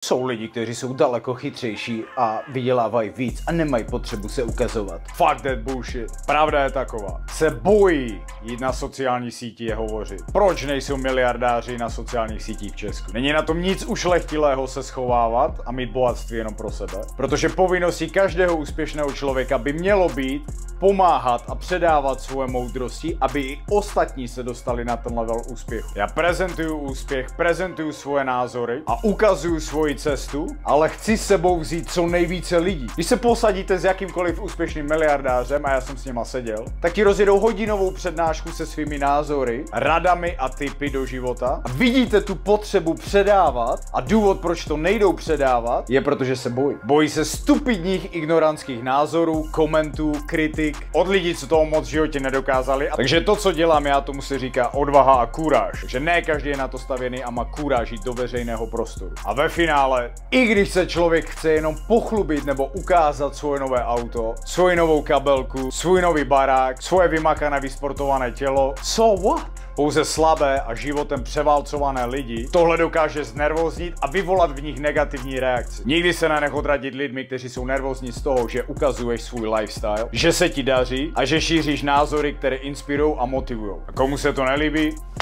Jsou lidi, kteří jsou daleko chytřejší a vydělávají víc a nemají potřebu se ukazovat. Fuck that bullshit. Pravda je taková. Se bojí jít na sociální síti a hovořit. Proč nejsou miliardáři na sociálních sítích v Česku? Není na tom nic ušlechtilého se schovávat a mít bohatství jenom pro sebe. Protože povinností každého úspěšného člověka by mělo být pomáhat a předávat svoje moudrosti, aby i ostatní se dostali na ten level úspěchu. Já prezentuju úspěch, prezentuju svoje názory a ukazuju svoji cestu, ale chci s sebou vzít co nejvíce lidí. Když se posadíte s jakýmkoliv úspěšným miliardářem, a já jsem s něma seděl, tak ti rozjedou hodinovou přednášku se svými názory, radami a tipy do života. A vidíte tu potřebu předávat a důvod, proč to nejdou předávat, je protože se bojí. Bojí se stupidních ignorantských názorů, komentů, kritik od lidí, co toho moc v životě nedokázali. Takže to, co dělám já, tomu se říká odvaha a kůráž. Takže ne každý je na to stavěný a má kůráž jít do veřejného prostoru. A ve finále, i když se člověk chce jenom pochlubit nebo ukázat svoje nové auto, svoji novou kabelku, svůj nový barák, svoje vymakané vysportované tělo, so what? Pouze slabé a životem převálcované lidi tohle dokáže znervoznit a vyvolat v nich negativní reakci. Nikdy se nenech odradit lidmi, kteří jsou nervózní z toho, že ukazuješ svůj lifestyle, že se ti daří a že šíříš názory, které inspirují a motivují. A komu se to nelíbí,